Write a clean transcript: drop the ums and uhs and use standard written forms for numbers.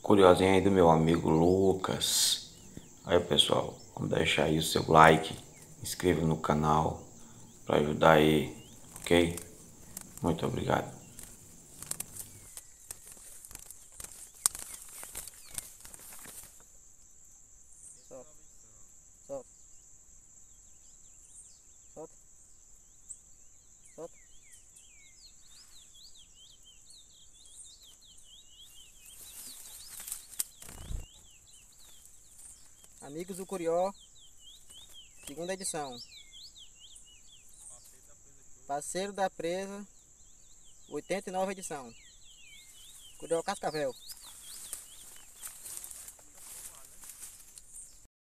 curiosinho aí do meu amigo Lucas. Aí pessoal, vamos deixar aí o seu like, inscreva no canal para ajudar aí, ok? Muito obrigado. Solta, solta, solta, solta. Amigos do Curió, segunda edição. Parceiro da Presa, 89 edição. Curió Cascavel.